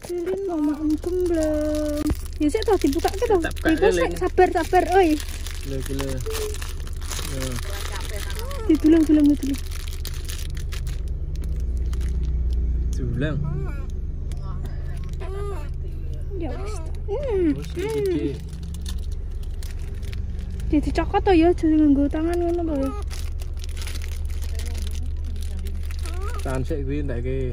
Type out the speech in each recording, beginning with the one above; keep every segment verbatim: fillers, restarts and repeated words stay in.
Lilin mama gembleng. Ya sik toh dibuka ke toh. Iku sik sabar-sabar oi. Gila gila. Nah. Didulang-dulang didulang. Dulang. Ya wis. Hmm. Wis iki. Jadi cokot toh ya, jadi nganggo tangan ngono toh ya. Tahan sik kuwi entekke.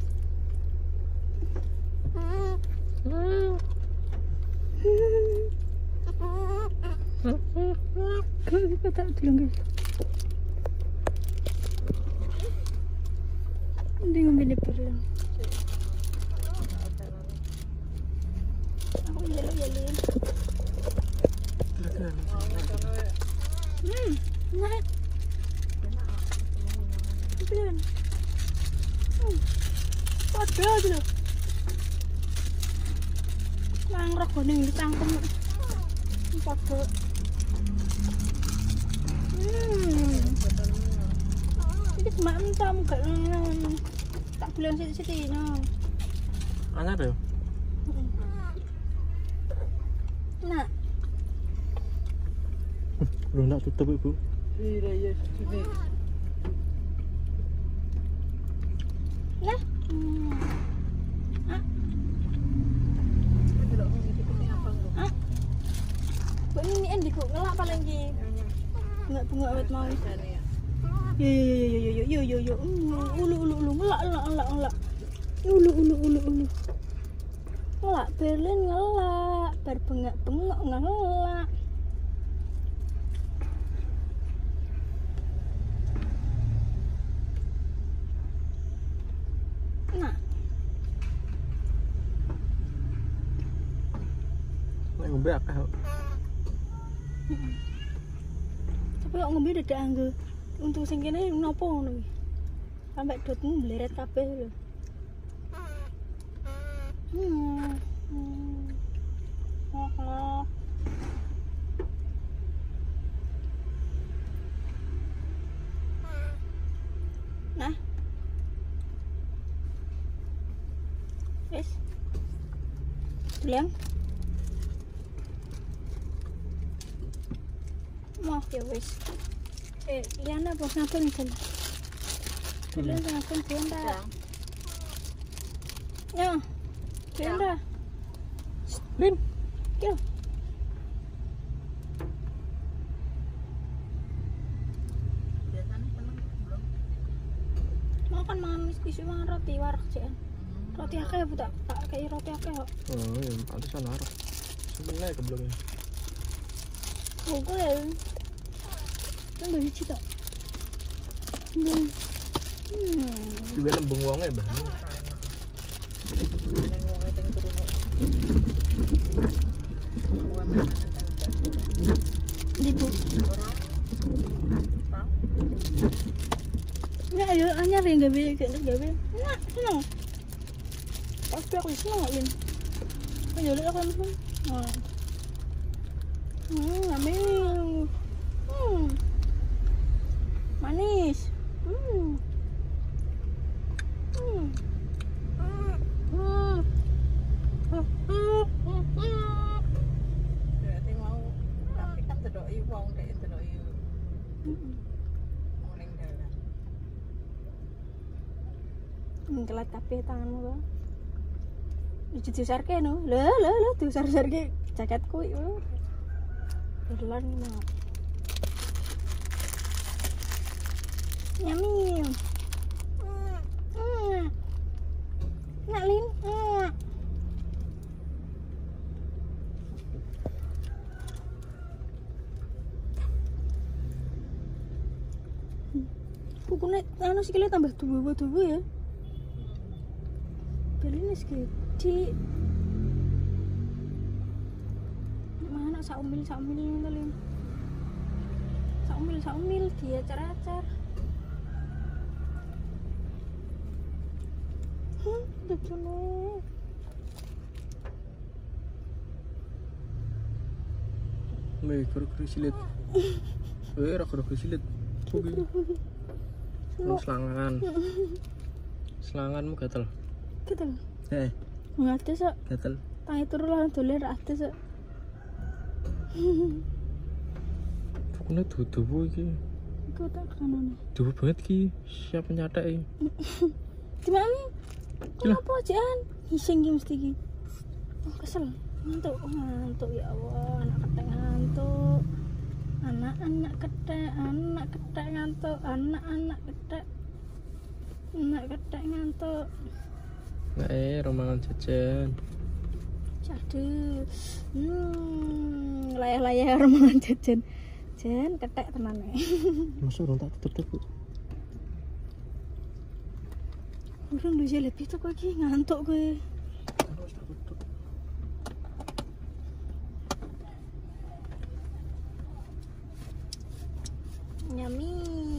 Kau kita tak bilang guys. Ini ngomongin perlang. Aku yelo yelin. Hmm, nah. Betul. Hmm. Padahal tu. Nang regane cangkem. Padahal. Hmm. Ini semak entah enggak tak bilang situ-situ no. Anyar ya? Nah. Belum nak tutup ibu. Iya iya sini. Nah. Hmm. Ah. Ah. Kok ini endi kok ngelak paling ki. Enggak bunga awet mau. Yo yo yo yo yo yo yo yo. Ulu ulu ulu ngelak ngelak ngelak ngelak. Ulu ulu ulu ulu. Ngelak Berlin ngelak, berbengak-bengok ngelak. Nah. Nek ngombe akeh kok. Tapi kok ngombe dadak anggo. Untuk sing kene nopo ngono iki? Sampai dotmu bleret kabeh lho. Hmm. Hmm. Oh. Nah. Wes. Bilang. Mau ya wes. Eh, Liana bos ngapun kan? Liana ngapun Liana. Ya. Liana. Lin. Yo. Makan mangan isu mangan roti warak cian. Roti akeh bu tak tak kayak roti akeh kok. Oh, ya pantesan arep. Sebenarnya keblongnya. Oh, gue. Kan dari cita. Hmm. Juga nembung wonge, Mbah. Dibu. Ya ayo anyar yang gawe kayak gawe. Nah, seneng. Pasti aku seneng Lin. Ayo lihat aku langsung. Nah. Hmm, ambil. Hmm. Manis. Hmm. Hmm. Hmm. Berarti mau tapi kan tedoki wong dek tedoki. Wong ning dalan. Mengkelat kabeh tanganmu kok. Iki diusarke no. Lho lho lho diusar-usarke jaketku iki lho. Berlan mau. Nyami. Hmm. Nak Lin. Hmm. Pokoknya anu sikile tambah tuwa-tuwa ya. Berlin wis gede. Mana sak umil sak umil ngono Lin. Sak umil sak umil dia acar-acar. Hmm, dene. Nih, kru-kru silit. Eh, kru-kru silit. Kuwi. Selangan. Selanganmu gatel. Gatel. Eh. Ngates kok. Gatel. Tangi turu lah dolen ra ates kok. Pokoknya dudu iki. Iku tak kanane. Dudu banget ki. Siapa nyatake? Cuman Gila. kenapa ajan? Hising ki mesti ki. Oh, kesel. Ngantuk, ngantuk ya Allah, anak ketek ngantuk. Anak-anak ketek, anak ketek ngantuk, anak-anak ketek. Anak ketek ngantuk. Nggak eh, romangan jajan. Aduh. Hmm, layah-layah romangan jajan. Jan ketek tenan e. Masuk orang tak tutup. Urung lu lebih tuh kok iki ngantuk gue. Nyami.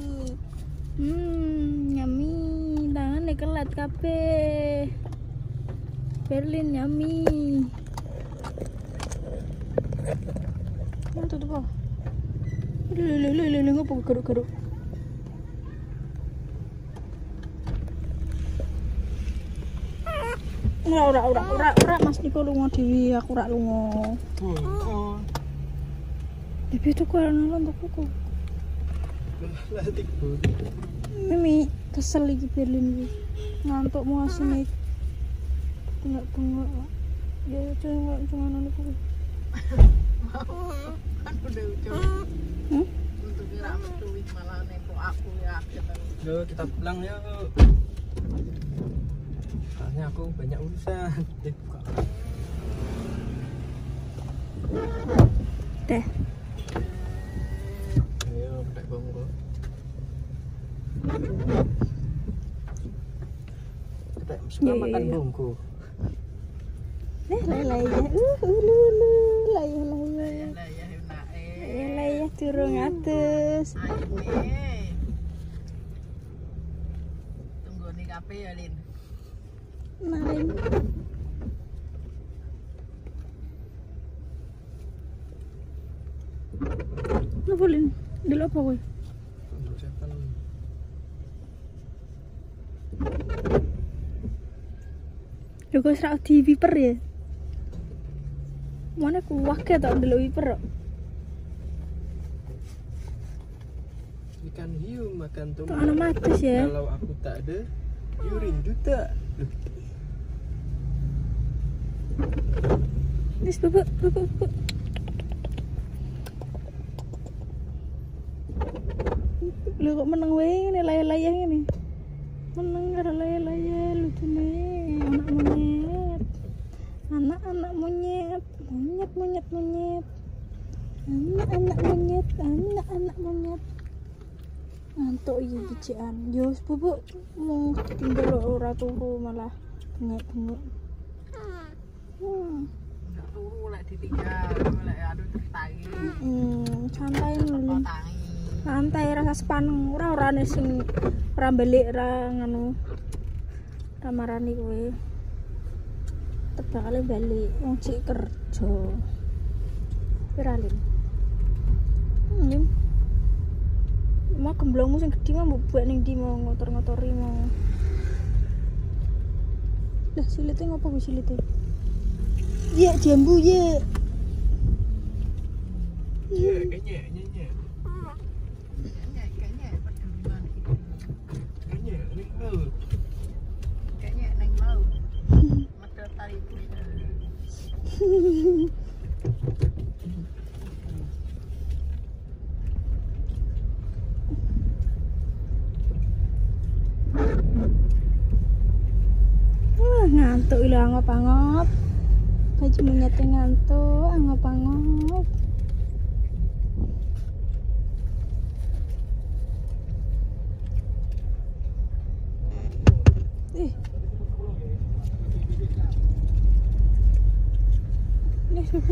Hmm, nyami. Tangan kelat kabeh. Berlin nyami. Ngantuk tuh kok. Lele lele lele ngopo garuk-garuk. Ora ora ora ora ora Mas Niko lunga dhewe, aku ora lunga. Oh. Tapi itu kok nang tuku. Mimi kesel iki Berlin iki. Ngantuk mau asine. Tengok-tengok. Ya cuma cuma ngono kuwi. Aku udah coba. Hmm? Untuk kira metu malah neko aku ya kita. Yuk kita pulang yuk. Soalnya aku banyak urusan. Eh, buka. Teh. Ayo, pakai bongko. Kita suka Iya, iya, makan iya. bongko. Nih layah. Uh ulu ulu layah-layah. Lah ya enake. Layah turun atas. Ayo nih. Tunggu nih kape ya Lin. Maling. Napa Lin? Dulu apa kowe? Untuk setan. Lho kok serak di wiper ya? Mana ku wake tok ndelok wiper kok. Ikan hiu makan Tok tomat. ana mates ya. Kalau aku tak ada, yurin duta. Loh, Wis bubuk bubuk bubuk. Lho kok meneng wae ngene layah-layah ngene. Meneng karo layah-layah lucune anak monyet. Anak-anak monyet, monyet monyet monyet. Anak-anak monyet, anak-anak monyet. Ngantuk iki bijikan. Yo wis bubuk mau tinggal ora turu malah bengek-bengek. Hmm. Enggak turu lek ditinggal, lek anu tertangi. Hmm, santai Kok nulun. tangi. Santai rasa sepaneng ora orane sing ora balik ra ngono. Ora marani kowe. Tebakale balik wong sik kerja. Piralin. Hmm, Lim. Mau gemblongmu sing gedhi mau mbok buat ning ndi mau ngotor-ngotori mau. Lah silite ngopo kuwi silite? Ya jambu ya. Iya, kayaknya, kayaknya. Kayaknya kayaknya pedulian iki. Kayaknya, ini laut. Kayaknya neng laut. Medal tari pusat. Wah, ngantuk lho angop-angop. Baju menyete ngantuk, angop-angop. Eh. Ini suku.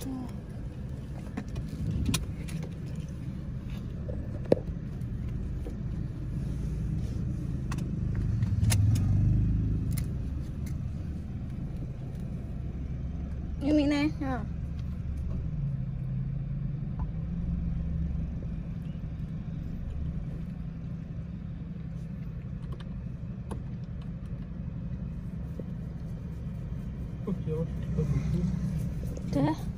Ini nih, ya. Oh, ya. Oh, Dah.